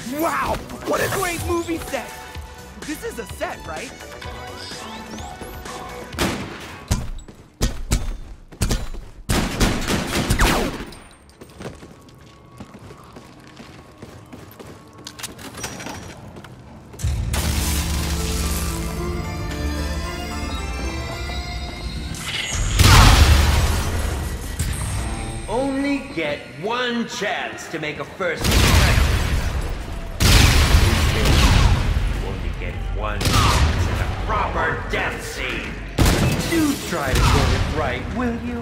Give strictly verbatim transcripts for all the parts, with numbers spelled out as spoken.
Wow, what a great movie set! This is a set, right? Only get one chance to make a first impression. Only get one chance at a proper death scene. Do try to get it right, will you?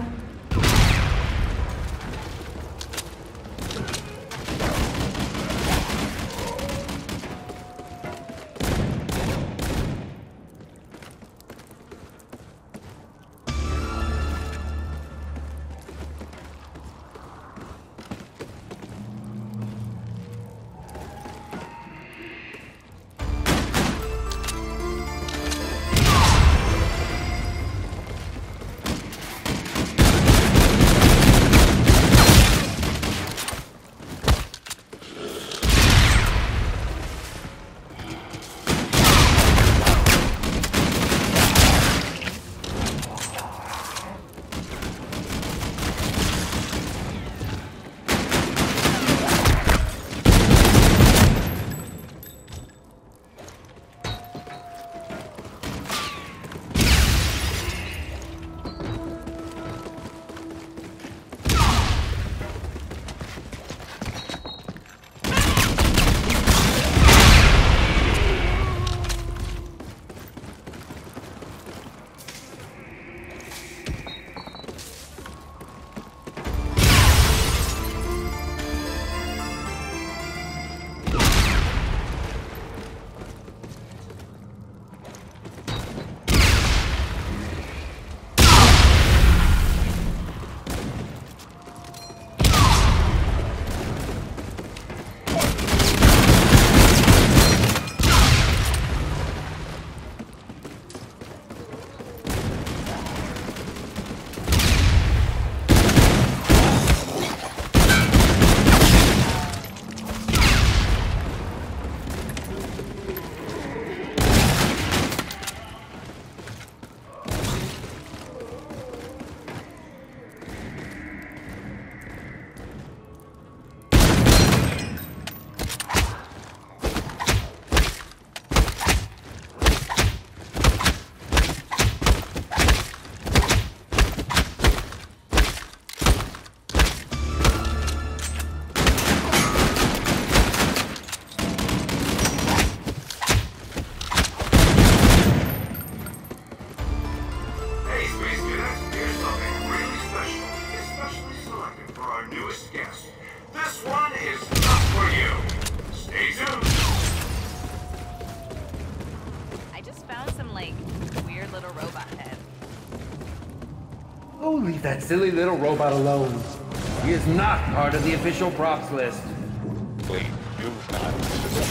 Oh, leave that silly little robot alone. He is not part of the official props list. Wait, you've got to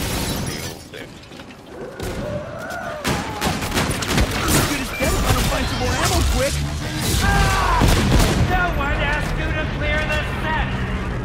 real thing. As good as dead if I don't find some more ammo quick! Ah! Someone asked you to clear the set!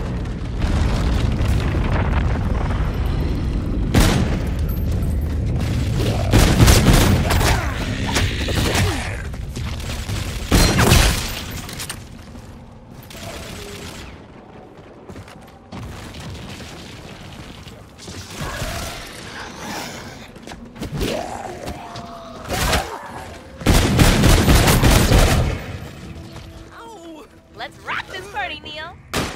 Let's rock this party, Neil!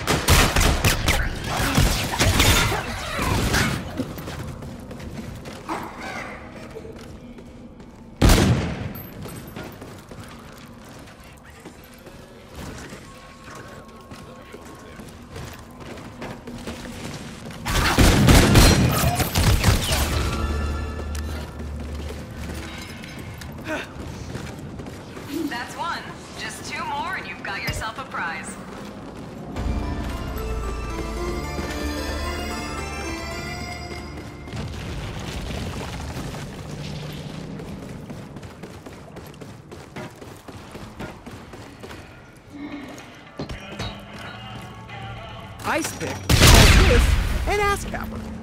That's one. Just two more and you've got yourself a prize. Ice pick, this, and ass capper.